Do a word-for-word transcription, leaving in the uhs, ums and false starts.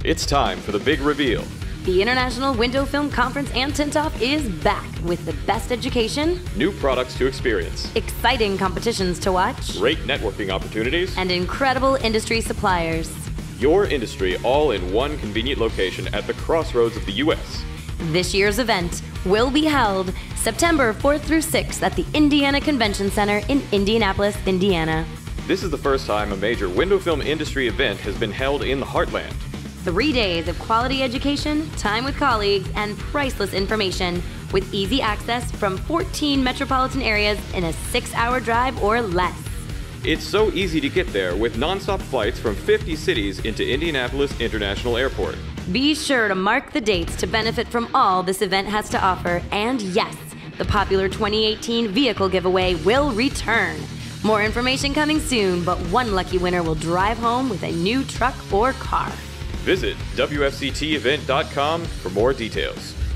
It's time for the big reveal. The International Window Film Conference and Tint-Off is back with the best education, New products to experience, exciting competitions to watch, great networking opportunities, and incredible industry suppliers. Your industry all in one convenient location at the crossroads of the U S This year's event will be held September fourth through sixth at the Indiana Convention Center in Indianapolis, Indiana. This is the first time a major window film industry event has been held in the heartland. Three days of quality education, time with colleagues, and priceless information with easy access from fourteen metropolitan areas in a six-hour drive or less. It's so easy to get there with nonstop flights from fifty cities into Indianapolis International Airport. Be sure to mark the dates to benefit from all this event has to offer, and yes, the popular twenty eighteen vehicle giveaway will return. More information coming soon, but one lucky winner will drive home with a new truck or car. Visit W F C T event dot com for more details.